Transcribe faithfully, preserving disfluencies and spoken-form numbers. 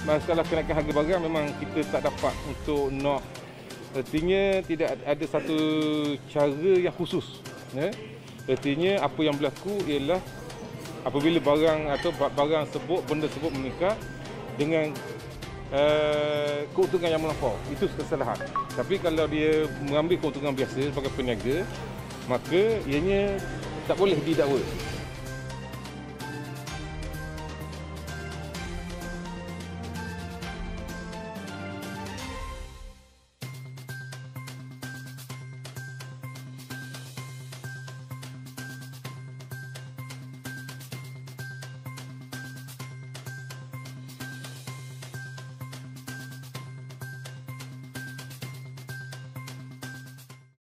masalah kenaikan harga barang memang kita tak dapat untuk nak, artinya tidak ada satu cara yang khusus. Ya? Artinya apa yang berlaku ialah apabila barang atau barang sebut, benda sebut meningkat dengan uh, keuntungan yang melampau, itu kesalahan. Tapi kalau dia mengambil keuntungan biasa sebagai peniaga, maka ianya tak boleh didakwa.